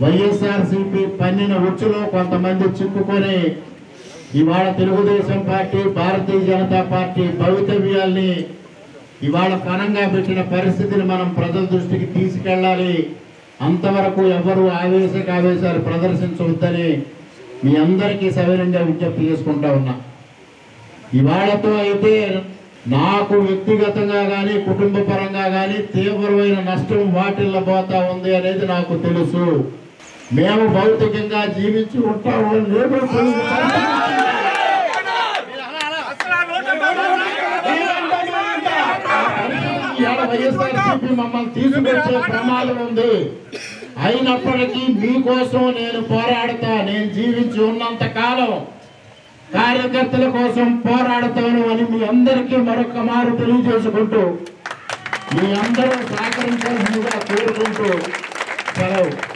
వైఎస్ఆర్సీపీ పన్నిన ఉచ్చులో కొంతమంది చిక్కుకొని ఇవాళ తెలుగుదేశం పార్టీ, భారతీయ జనతా పార్టీ భవితవ్యాల్ని ఇవాళ పనంగా పెట్టిన పరిస్థితిని మనం ప్రజల దృష్టికి తీసుకెళ్ళాలి. అంతవరకు ఎవరు ఆవేశాలు ప్రదర్శించవద్దని మీ అందరికీ సవినంగా విజ్ఞప్తి చేసుకుంటా ఉన్నా. ఇవాళతో అయితే నాకు వ్యక్తిగతంగా కానీ కుటుంబ పరంగా కానీ తీవ్రమైన నష్టం వాటిల్లబోతా ఉంది అనేది నాకు తెలుసు. మేము భౌతికంగా జీవించి ఉంటాము. వైఎస్ఆర్సీపీ మమ్మల్ని తీసుకొచ్చే ప్రమాదం ఉంది. అయినప్పటికీ మీకోసం నేను పోరాడతా. నేను జీవించి ఉన్నంత కాలం కార్యకర్తల కోసం పోరాడతాను అని మీ అందరికీ మరొక మారు తెలియజేసుకుంటూ మీ అందరూ సహకరించాల్సిందిగా కోరుకుంటూ సెలవు.